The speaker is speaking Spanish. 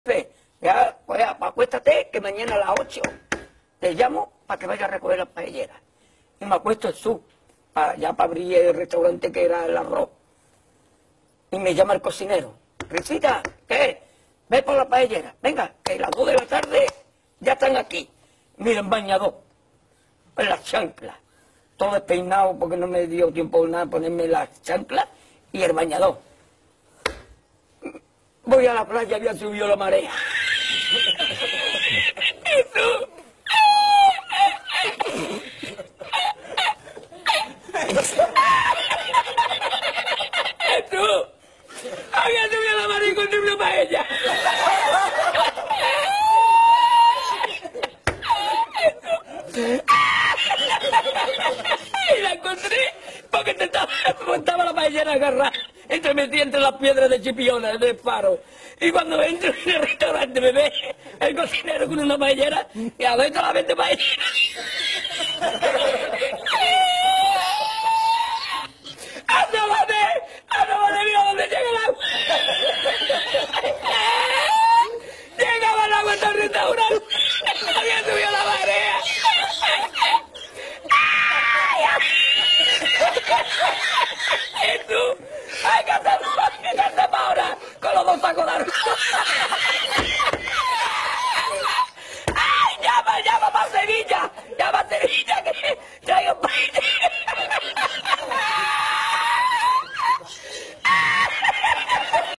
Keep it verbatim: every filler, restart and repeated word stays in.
Pe, ya, pues ya, acuéstate que mañana a las ocho te llamo para que vayas a recoger las paelleras. Y me acuesto en su, pa, ya para abrir el restaurante que era el arroz. Y me llama el cocinero. Risita, ¿qué? Ve por la paellera. Venga, que a las dos de la tarde ya están aquí. Miren, bañador, en las chanclas. Todo despeinado porque no me dio tiempo nada ponerme las chanclas y el bañador. Voy a la playa, había subido la marea. ¿Y tú? ¿Y tú? Había subido la marea y encontré una paella. Y la encontré porque te estaba, estaba la paellera agarrada, entre metí entre las piedras de Chipiona, del faro. Y cuando entro en el restaurante me ve el cocinero con una paellera y a ver solamente paellera. ¡Asómate! ¡Asómate! ¡Mira dónde llega el agua! ¡Llegaba el agua hasta el restaurante! ¡Había subido la marea! ¿Y tú? ¡Ay, qué hacemos! ¿Qué hacemos ahora? Con los dos sacos de arroz. ¡Ay, llama, llama para Sevilla! ¡Llama a Sevilla! Que